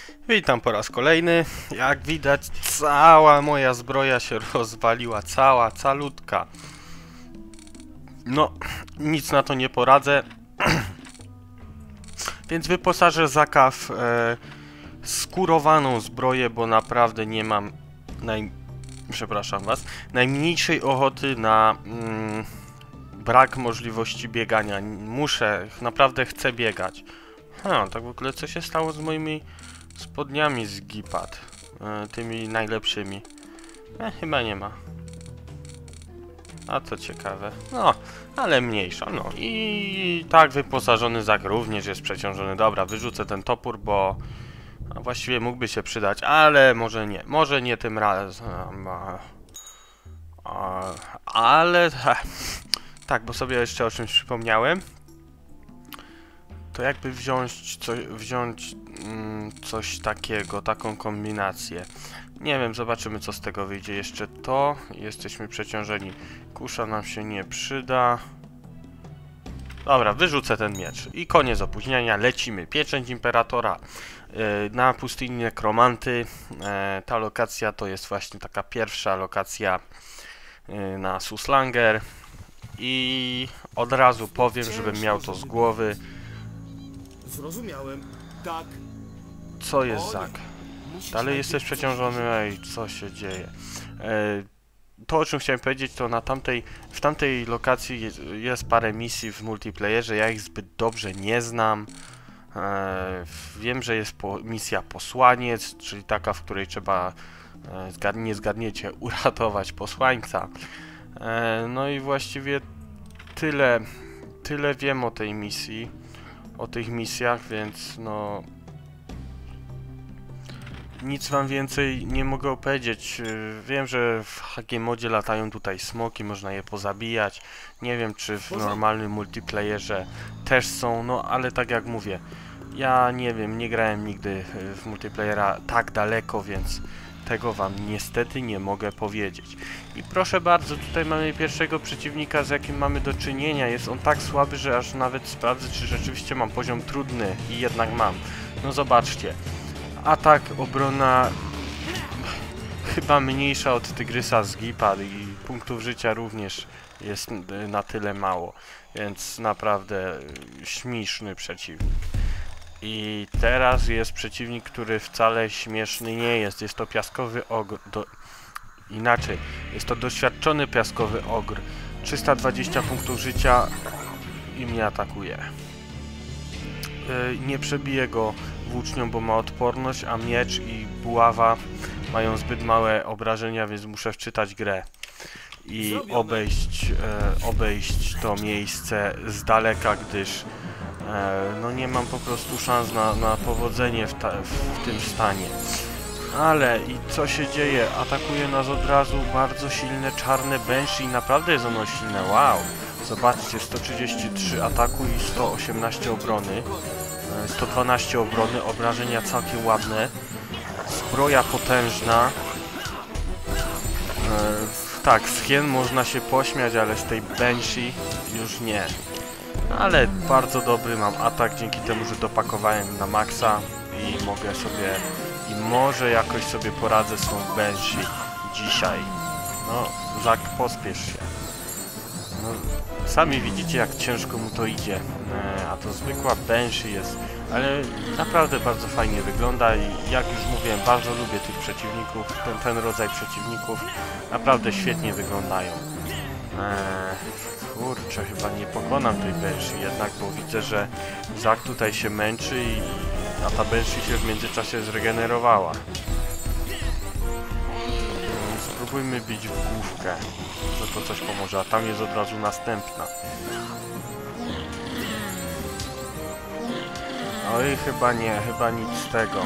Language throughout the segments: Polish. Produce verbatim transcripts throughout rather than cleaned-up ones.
Witam po raz kolejny. Jak widać, cała moja zbroja się rozwaliła, cała, calutka. No, nic na to nie poradzę. Więc wyposażę Zaka w e, skurowaną zbroję, bo naprawdę nie mam naj... przepraszam was, najmniejszej ochoty na mm, brak możliwości biegania. Muszę, naprawdę chcę biegać. Ha, tak w ogóle co się stało z moimi spodniami z Gipad? E, tymi najlepszymi. E, chyba nie ma. A to ciekawe. No, ale mniejsza. No i tak wyposażony Zak również jest przeciążony. Dobra, wyrzucę ten topór, bo a właściwie mógłby się przydać, ale może nie. Może nie tym razem. A, a, ale... Ha, tak, bo sobie jeszcze o czymś przypomniałem. To jakby wziąć, co, wziąć mm, coś takiego, taką kombinację. Nie wiem, zobaczymy co z tego wyjdzie. Jeszcze to. Jesteśmy przeciążeni. Kusza nam się nie przyda. Dobra, wyrzucę ten miecz. I koniec opóźniania. Lecimy. Pieczęć Imperatora yy, na pustyni Nekromanty. Yy, ta lokacja to jest właśnie taka pierwsza lokacja yy, na Suslanger. I od razu powiem, żebym miał to z głowy. Zrozumiałem. Tak. Co jest Zak? Dalej jesteś przeciążony, ej, co się dzieje? E, to, o czym chciałem powiedzieć, to na tamtej, w tamtej lokacji jest, jest parę misji w multiplayerze, ja ich zbyt dobrze nie znam. E, wiem, że jest po, misja Posłaniec, czyli taka, w której trzeba, e, zgadnie, nie zgadniecie, uratować posłańca. E, no i właściwie tyle, tyle wiem o tej misji, o tych misjach, więc no... Nic wam więcej nie mogę powiedzieć. Wiem, że w H G modzie latają tutaj smoki, można je pozabijać. Nie wiem, czy w normalnym multiplayerze też są, no ale tak jak mówię, ja nie wiem, nie grałem nigdy w multiplayera tak daleko, więc tego wam niestety nie mogę powiedzieć. I proszę bardzo, tutaj mamy pierwszego przeciwnika, z jakim mamy do czynienia. Jest on tak słaby, że aż nawet sprawdzę, czy rzeczywiście mam poziom trudny i jednak mam. No zobaczcie. Atak, obrona chyba mniejsza od Tygrysa z Gipad i punktów życia również jest na tyle mało, więc naprawdę śmieszny przeciwnik. I teraz jest przeciwnik, który wcale śmieszny nie jest. Jest to piaskowy ogr. Do... Inaczej, jest to doświadczony piaskowy ogr. trzysta dwadzieścia punktów życia i mnie atakuje. Yy, nie przebiję go włócznią, bo ma odporność, a miecz i buława mają zbyt małe obrażenia, więc muszę wczytać grę i obejść, e, obejść to miejsce z daleka, gdyż e, no nie mam po prostu szans na, na powodzenie w, ta, w tym stanie. Ale i co się dzieje? Atakuje nas od razu bardzo silne czarne Banshee. Naprawdę jest ono silne, wow! Zobaczcie, sto trzydzieści trzy ataku i sto osiemnaście obrony. sto dwanaście obrony, obrażenia całkiem ładne, zbroja potężna. E, tak, z hien można się pośmiać, ale z tej Banshee już nie. Ale bardzo dobry mam atak, dzięki temu, że dopakowałem na maksa i mogę sobie, i może jakoś sobie poradzę z tą Banshee dzisiaj. No, Zak, pospiesz się. No, sami widzicie, jak ciężko mu to idzie, e, a to zwykła Banshee jest, ale naprawdę bardzo fajnie wygląda i jak już mówiłem, bardzo lubię tych przeciwników, ten, ten rodzaj przeciwników, naprawdę świetnie wyglądają. E, kurczę, chyba nie pokonam tej Banshee jednak, bo widzę, że Zak tutaj się męczy, i, a ta Banshee się w międzyczasie zregenerowała. Spróbujmy bić w główkę, że to coś pomoże, a tam jest od razu następna. Oj, chyba nie, chyba nic z tego.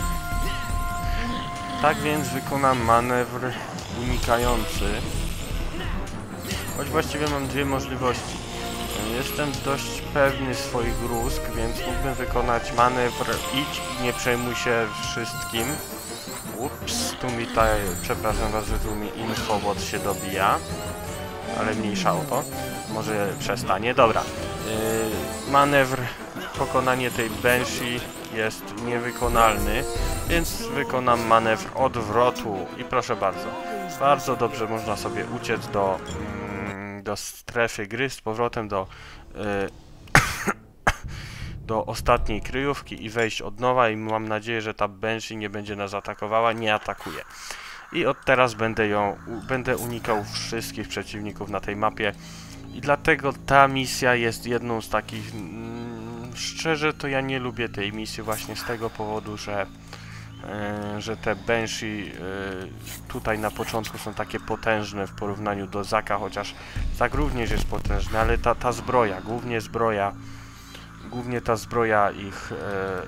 Tak więc wykonam manewr unikający. Choć właściwie mam dwie możliwości. Jestem dość pewny swoich rózg, więc mógłbym wykonać manewr idź i nie przejmuj się wszystkim. Ups, tu mi ta, przepraszam was, że tu mi infobot się dobija, ale mniejsza o to, może przestanie, dobra. Yy, manewr pokonanie tej Banshee jest niewykonalny, więc wykonam manewr odwrotu i proszę bardzo. Bardzo dobrze można sobie uciec do, mm, do strefy gry z powrotem do, y, do ostatniej kryjówki i wejść od nowa i mam nadzieję, że ta Banshee nie będzie nas atakowała, nie atakuje. I od teraz będę ją, będę unikał wszystkich przeciwników na tej mapie i dlatego ta misja jest jedną z takich, mm, szczerze to ja nie lubię tej misji właśnie z tego powodu, że Yy, że te Banshee yy, tutaj na początku są takie potężne w porównaniu do Zaka, chociaż Zak również jest potężny, ale ta, ta zbroja, głównie zbroja, głównie ta zbroja ich, yy,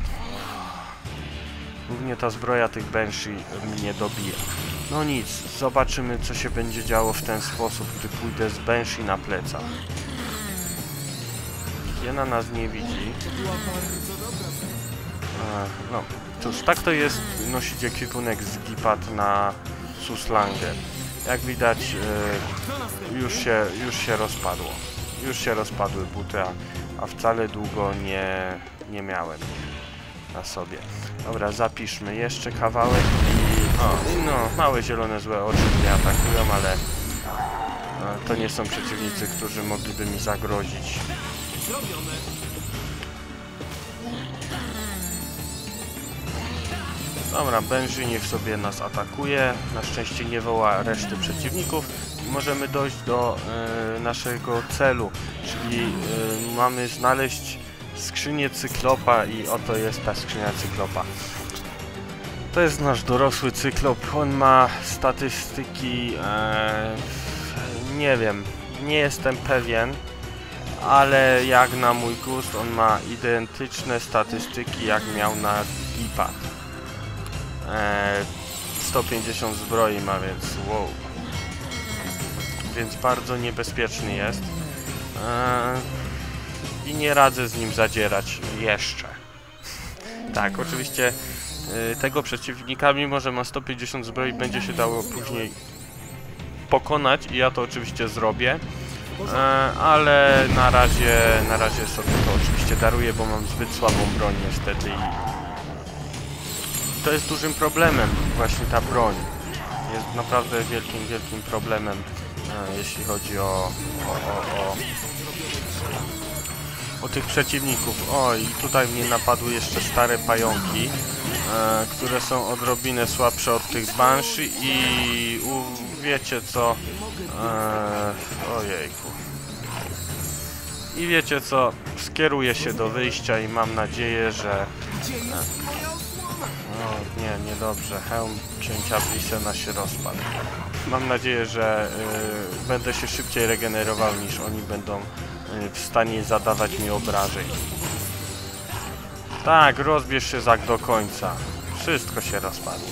głównie ta zbroja tych Banshee mnie dobija. No nic, zobaczymy co się będzie działo w ten sposób, gdy pójdę z Banshee na plecach. Hiena nas nie widzi. Ech, no. Cóż, tak to jest nosić ekwipunek z Gipat na Suslangę. Jak widać, yy, już, się, już się rozpadło. Już się rozpadły buty, a, a wcale długo nie, nie miałem na sobie. Dobra, zapiszmy jeszcze kawałek i... O, no, małe zielone złe oczy mnie atakują, ale e, to nie są przeciwnicy, którzy mogliby mi zagrozić. Dobra, Banshee niech sobie nas atakuje, na szczęście nie woła reszty przeciwników i możemy dojść do y, naszego celu, czyli y, mamy znaleźć skrzynię Cyklopa i oto jest ta skrzynia Cyklopa. To jest nasz dorosły Cyklop, on ma statystyki, e, nie wiem, nie jestem pewien, ale jak na mój gust on ma identyczne statystyki jak miał na Gipat. sto pięćdziesiąt zbroi ma, więc wow. Więc bardzo niebezpieczny jest. Eee, I nie radzę z nim zadzierać jeszcze. Tak, oczywiście e, tego przeciwnika, mimo że ma sto pięćdziesiąt zbroi, będzie się dało później pokonać i ja to oczywiście zrobię. E, ale na razie, na razie sobie to oczywiście daruję, bo mam zbyt słabą broń niestety i to jest dużym problemem, właśnie ta broń. Jest naprawdę wielkim, wielkim problemem, e, jeśli chodzi o, o, o, o, o tych przeciwników. O, i tutaj mnie napadły jeszcze stare pająki, e, które są odrobinę słabsze od tych Banshee i u, wiecie co... E, ojejku. I wiecie co, skieruję się do wyjścia i mam nadzieję, że... E, O, nie, niedobrze. Hełm księcia Blisena się rozpadł. Mam nadzieję, że y, będę się szybciej regenerował niż oni będą y, w stanie zadawać mi obrażeń. Tak, rozbierz się Zak do końca. Wszystko się rozpadło.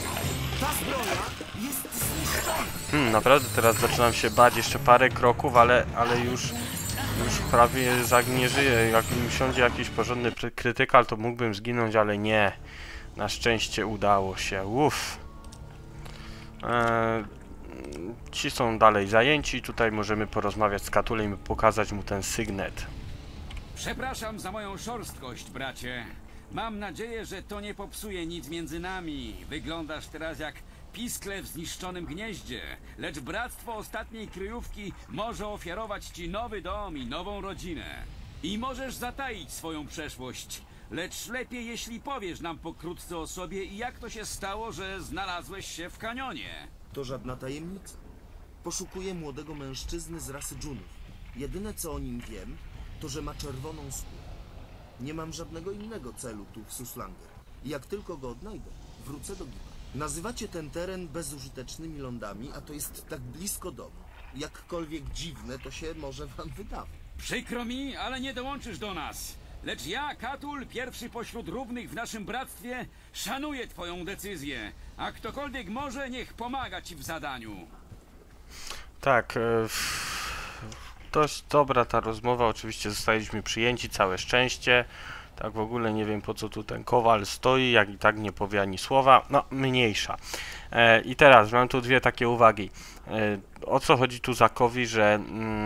Hmm, naprawdę teraz zaczynam się bać. Jeszcze parę kroków, ale, ale już, już prawie Zak nie żyje. Jak mi siądzie jakiś porządny krytykal, to mógłbym zginąć, ale nie. Na szczęście udało się. Uff. Eee, ci są dalej zajęci. Tutaj możemy porozmawiać z Katulem i pokazać mu ten sygnet. Przepraszam za moją szorstkość, bracie. Mam nadzieję, że to nie popsuje nic między nami. Wyglądasz teraz jak piskle w zniszczonym gnieździe. Lecz bractwo ostatniej kryjówki może ofiarować ci nowy dom i nową rodzinę. I możesz zataić swoją przeszłość. Lecz lepiej, jeśli powiesz nam pokrótce o sobie i jak to się stało, że znalazłeś się w kanionie. To żadna tajemnica. Poszukuję młodego mężczyzny z rasy dżunów. Jedyne co o nim wiem, to że ma czerwoną skórę. Nie mam żadnego innego celu tu w Suslanger. I jak tylko go odnajdę, wrócę do Gipa. Nazywacie ten teren bezużytecznymi lądami, a to jest tak blisko domu. Jakkolwiek dziwne to się może wam wydawać. Przykro mi, ale nie dołączysz do nas. Lecz ja, Katul, pierwszy pośród równych w naszym bractwie, szanuję twoją decyzję, a ktokolwiek może, niech pomaga ci w zadaniu. Tak, e, dość dobra ta rozmowa, oczywiście zostaliśmy przyjęci, całe szczęście. Tak w ogóle nie wiem po co tu ten kowal stoi, jak i tak nie powie ani słowa, no mniejsza. E, I teraz mam tu dwie takie uwagi. E, o co chodzi tu Zakowi, że mm,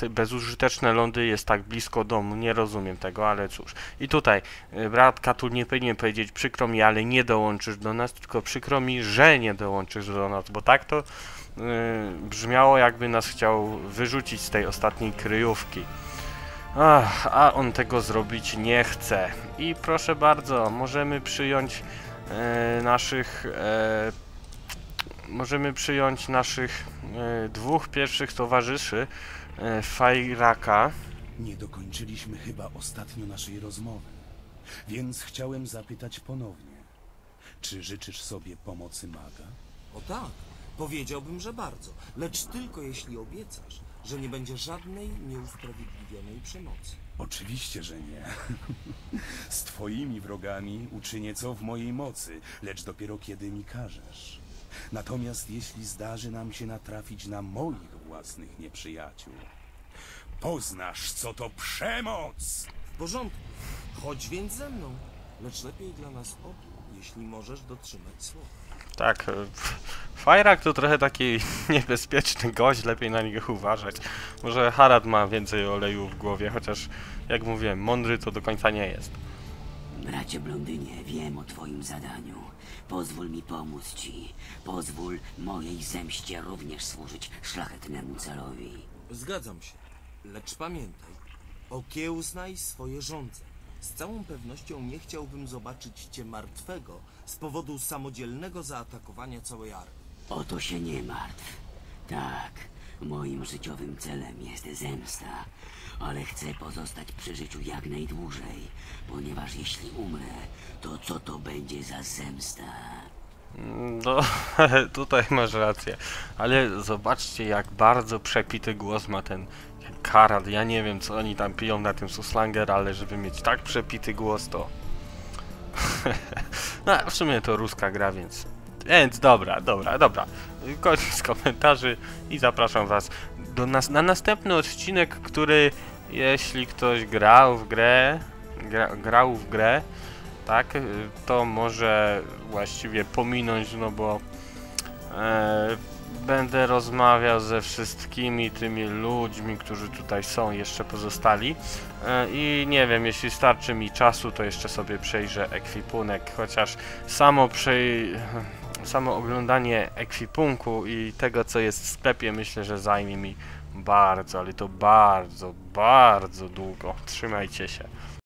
te bezużyteczne lądy jest tak blisko domu. Nie rozumiem tego, ale cóż. I tutaj y, brat Katul nie powinien powiedzieć przykro mi, ale nie dołączysz do nas, tylko przykro mi, że nie dołączysz do nas, bo tak to y, brzmiało, jakby nas chciał wyrzucić z tej ostatniej kryjówki. Ach, a on tego zrobić nie chce. I proszę bardzo, możemy przyjąć e, naszych e, możemy przyjąć naszych e, dwóch pierwszych towarzyszy e, Fajraka. Nie dokończyliśmy chyba ostatnio naszej rozmowy, więc chciałem zapytać ponownie. Czy życzysz sobie pomocy maga? O tak, powiedziałbym, że bardzo. Lecz tylko jeśli obiecasz, że nie będzie żadnej nieusprawiedliwionej przemocy. Oczywiście, że nie. Z twoimi wrogami uczynię co w mojej mocy, lecz dopiero kiedy mi każesz. Natomiast jeśli zdarzy nam się natrafić na moich własnych nieprzyjaciół, poznasz, co to przemoc! W porządku, chodź więc ze mną. Lecz lepiej dla nas obu, jeśli możesz dotrzymać słowa. Tak, e, Fajrak to trochę taki niebezpieczny gość, lepiej na niego uważać. Może Harad ma więcej oleju w głowie, chociaż jak mówiłem, mądry to do końca nie jest. Bracie Blondynie, wiem o twoim zadaniu. Pozwól mi pomóc ci. Pozwól mojej zemście również służyć szlachetnemu celowi. Zgadzam się, lecz pamiętaj, okiełznaj swoje żądze. Z całą pewnością nie chciałbym zobaczyć cię martwego z powodu samodzielnego zaatakowania całej armii. O to się nie martw. Tak, moim życiowym celem jest zemsta, ale chcę pozostać przy życiu jak najdłużej, ponieważ jeśli umrę, to co to będzie za zemsta? No, tutaj masz rację, ale zobaczcie, jak bardzo przepity głos ma ten Harad. Ja nie wiem, co oni tam piją na tym Suslanger, ale żeby mieć tak przepity głos, to... No, w sumie to ruska gra, więc... Więc dobra, dobra, dobra. Koniec komentarzy i zapraszam was do nas na następny odcinek, który, jeśli ktoś grał w grę, gra, grał w grę, tak, to może właściwie pominąć, no bo e, będę rozmawiał ze wszystkimi tymi ludźmi, którzy tutaj są, jeszcze pozostali e, i nie wiem, jeśli starczy mi czasu, to jeszcze sobie przejrzę ekwipunek, chociaż samo przej... samo oglądanie ekwipunku i tego, co jest w sklepie, myślę, że zajmie mi bardzo, ale to bardzo, bardzo długo. Trzymajcie się.